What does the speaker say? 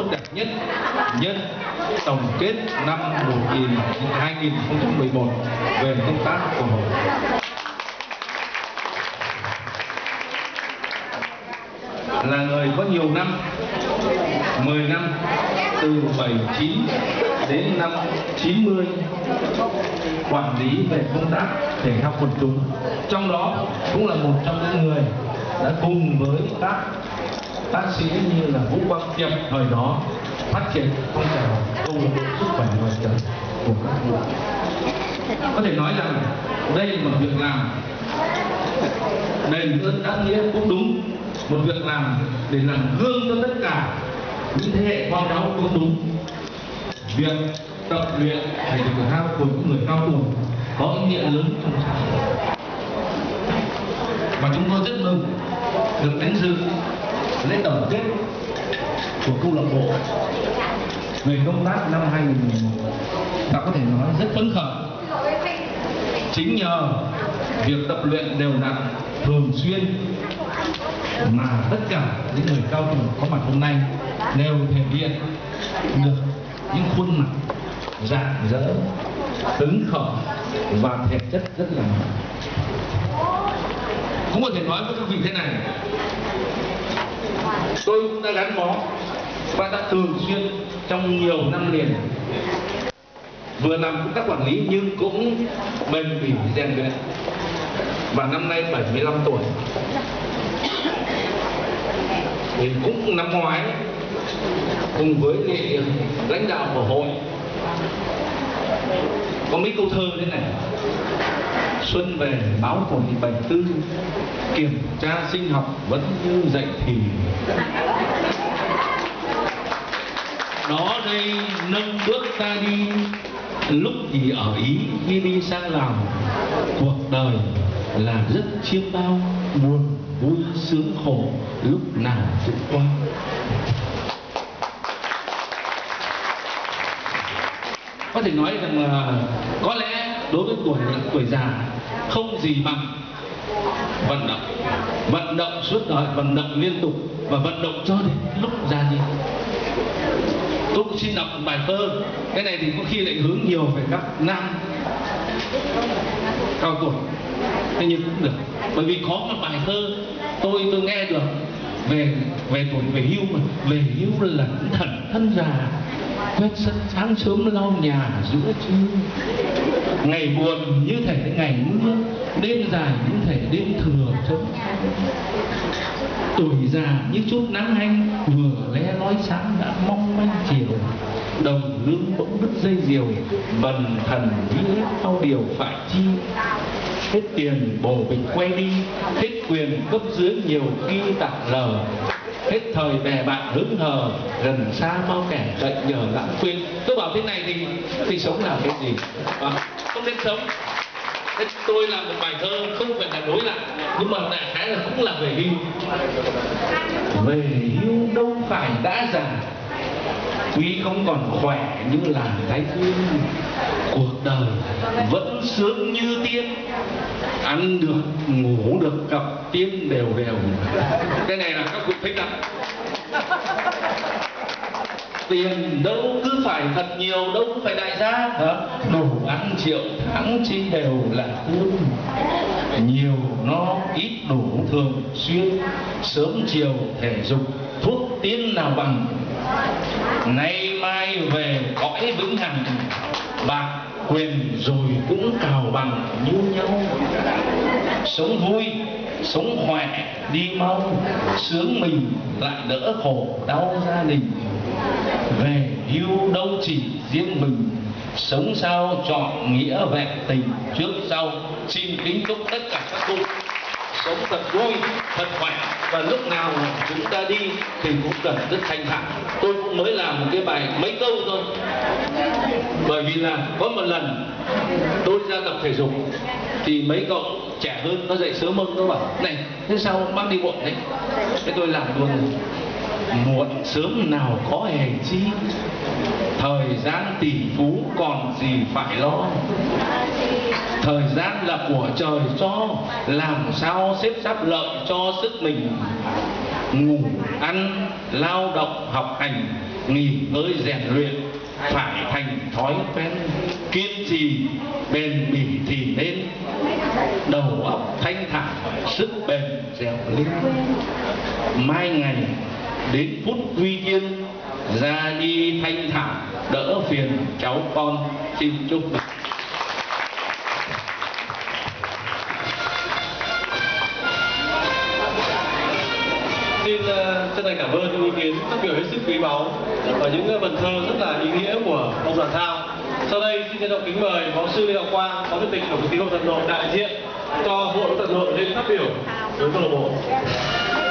đẹp nhất nhân tổng kết năm 2011 về công tác của hội. Là người có nhiều năm, 10 năm, từ 79 đến năm 90 quản lý về công tác thể thao quần chúng. Trong đó cũng là một trong những người đã cùng với các bác sĩ như là Vũ Quang Tiệp thời đó phát triển phong trào câu lạc bộ sức khỏe ngoài trời của các cụ. Có thể nói rằng đây là một việc làm đền ơn đáp nghĩa cũng đúng, một việc làm để làm gương cho tất cả những thế hệ con cháu cũng đúng. Việc tập luyện thể thao của những người cao tuổi có ý nghĩa lớn trong xã hội, và chúng tôi rất mừng được đến dự lễ tổng kết của câu lạc bộ về công tác năm 2011. Ta có thể nói rất phấn khởi. Chính nhờ việc tập luyện đều đặn thường xuyên mà tất cả những người cao tuổi có mặt hôm nay đều thể hiện được những khuôn mặt rạng rỡ, hứng khởi và thể chất rất là mạnh. Cũng có thể nói với các vị thế này, tôi cũng đã gắn bó và đã thường xuyên trong nhiều năm liền vừa làm công tác quản lý nhưng cũng bền bỉ rèn luyện, và năm nay 75 tuổi thì cũng năm ngoái cùng với lãnh đạo của hội có mấy câu thơ thế này: xuân về báo tuổi 74, kiểm tra sinh học vẫn như dậy thì. Đó đây nâng bước ta đi, lúc thì ở Ý khi đi sang Lào. Cuộc đời là rất chiêm bao, buồn vui sướng khổ lúc nào cũng qua. Có thể nói rằng là có lẽ đối với tuổi già không gì bằng vận động suốt đời, vận động liên tục và vận động cho đến lúc già đi. Tôi cũng xin đọc một bài thơ, cái này thì có khi lại hướng nhiều về các nam cao tuổi, thế nhưng cũng được, bởi vì có một bài thơ tôi nghe được về tuổi về hưu, mà về hưu là những thần thân già quét sân sáng sớm lau nhà giữa trưa, ngày buồn như thể ngày mưa, đêm dài như thể đêm thừa chớm. Tuổi già như chút nắng hanh, vừa lé lói sáng đã mong manh chiều. Đồng lương bỗng đứt dây diều, bần thần nghĩ hết thao điều phải chi. Hết tiền bổ bịch quay đi, hết quyền cấp dưới nhiều khi tặng lờ. Hết thời bè bạn hứng hờ, gần xa bao kẻ cậy nhờ lãng quên. Tôi bảo thế này thì sống là cái gì? Không nên sống. Thế tôi làm một bài thơ không phải là đối lại, nhưng mà đại khái là cũng là về hưu. Về hưu đâu phải đã già, tuy không còn khỏe như là thái dương. Cuộc đời vẫn sướng như tiên, ăn được ngủ được cặp tiên đều đều. Cái này là các cụ thích lắm. Tiền đâu cứ phải thật nhiều, đâu cứ phải đại gia. Đủ ăn triệu tháng chi đều là tương. Nhiều no ít đủ thường xuyên, sớm chiều thể dục thuốc tiên nào bằng. Nay mai về cõi vĩnh hằng, bạc quyền rồi cũng cào bằng như nhau. Sống vui, sống khỏe, đi mau, sướng mình lại đỡ khổ đau gia đình. Về hưu đâu chỉ riêng mình, sống sao chọn nghĩa vẹn tình trước sau. Xin kính chúc tất cả các cụ sống thật vui, thật khỏe, và lúc nào chúng ta đi thì cũng cần rất thanh thản. Tôi cũng mới làm một cái bài mấy câu thôi, bởi vì là có một lần tôi ra tập thể dục thì mấy cậu trẻ hơn nó dậy sớm hơn, nó bảo này thế sao bác đi muộn đấy? Thế tôi làm luôn: muộn sớm nào có hề chi, thời gian tỷ phú còn gì phải lo. Thời gian là của trời cho, làm sao xếp sắp lợi cho sức mình. Ngủ ăn lao động học hành, nghỉ ngơi rèn luyện phải thành thói quen, kiên trì bền bỉ thì nên, đầu óc thanh thản sức bền dẻo linh. Mai ngày đến phút quy tiên, ra đi thanh thản đỡ phiền cháu con. Xin chúc mừng. Xin chân thành cảm ơn những ý kiến phát biểu hết sức quý báu và những vần thơ rất là ý nghĩa của ông Đoàn Thao. Sau đây xin trân trọng kính mời phó sư Lê Ngọc Quang, phó chủ tịch Tổng công ty Hội Thần Nội đại diện cho Hội Hội Thần Nội lên phát biểu với câu lạc bộ.